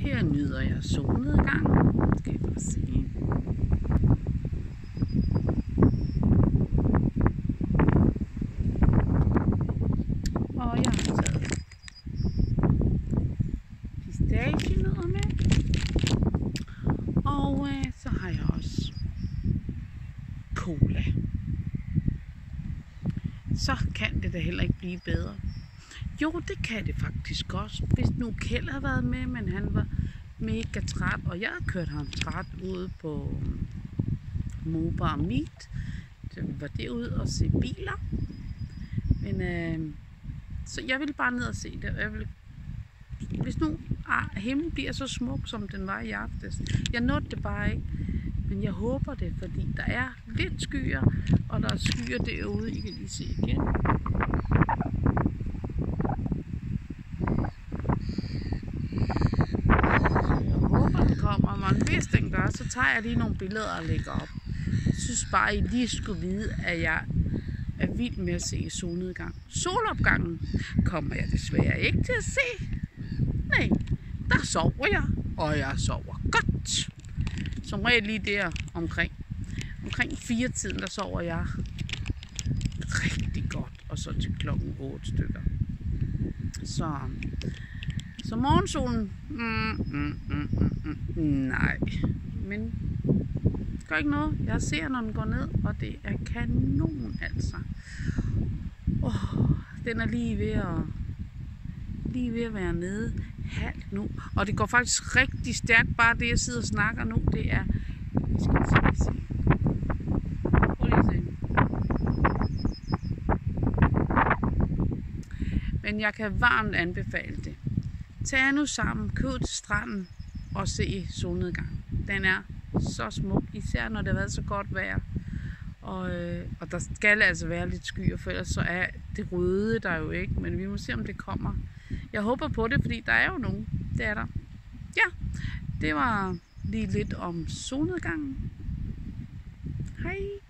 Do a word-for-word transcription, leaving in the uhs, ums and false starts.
Her nyder jeg solnedgangen. Skal I bare se. Og jeg har taget pistachienødder med. Og øh, så har jeg også cola. Så kan det da heller ikke blive bedre. Jo, det kan det faktisk også. Hvis nu Kjeld har været med, men han var mega træt, og jeg har kørt ham træt ude på Mobile Meet. Så vi var derude og se biler. Men øh, så jeg ville bare ned og se det. Jeg ville, hvis nu ah, himlen bliver så smuk, som den var i aftes. Jeg nåede det bare ikke. Men jeg håber det, fordi der er lidt skyer, og der er skyer derude. I kan lige se igen. Kommer, men hvis den gør, så tager jeg lige nogle billeder og lægger op. Jeg synes bare, I lige skulle vide, at jeg er vild med at se solnedgang. Solopgangen kommer jeg desværre ikke til at se. Nej, der sover jeg, og jeg sover godt. Som regel lige der omkring. Omkring fire tiden, der sover jeg rigtig godt, og så til klokken otte stykker. Så... Så morgensolen, mm, mm, mm, mm, mm, nej, men det gør ikke noget. Jeg ser, når den går ned, og det er kanon, altså. Oh, den er lige ved at, lige ved at være nede halvt nu. Og det går faktisk rigtig stærkt, bare det, jeg sidder og snakker nu, det er... Skal jeg se, se. Prøv lige at se. Men jeg kan varmt anbefale det. Tag nu sammen, køb til stranden og se solnedgang. Den er så smuk, især når det har været så godt vejr. Og, øh, og der skal altså være lidt skyer, for ellers så er det røde der jo ikke. Men vi må se, om det kommer. Jeg håber på det, fordi der er jo nogen. Det er der. Ja, det var lige lidt om solnedgangen. Hej.